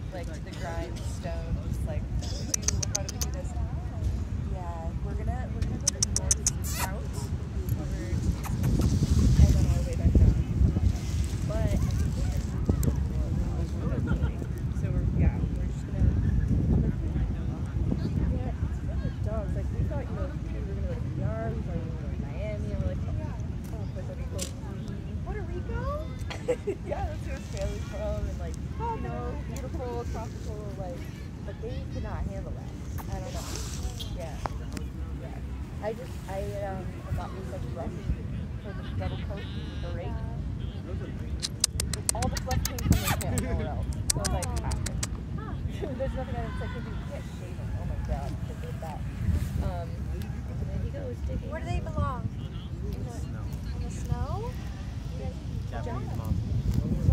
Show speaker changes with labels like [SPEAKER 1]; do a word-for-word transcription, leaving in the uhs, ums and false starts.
[SPEAKER 1] like to the grindstone, just like how do we do this? Yeah, we're gonna we're gonna go the north route over and then all the way back down. But I think we're gonna so we're yeah, we're just gonna yeah, it's fun with dogs. Like we thought, you know, we were gonna go to P R, we thought we were gonna go to Miami, and we're like, oh, oh Puerto Rico. Puerto Rico? Yeah, that's where his family's from, and like, you know, beautiful, tropical, like, but they could not handle that. I don't know. Yeah. Yeah. I just, I, um, I thought it was like rough for the double coat, the rake. All the fluff came from their tail, nowhere else. So I was like, ah. There's nothing I was like, you can't shave them. Oh my god, I did that. Um, and then he goes digging.
[SPEAKER 2] Where do they belong? In the, in the snow?
[SPEAKER 3] Japanese mom.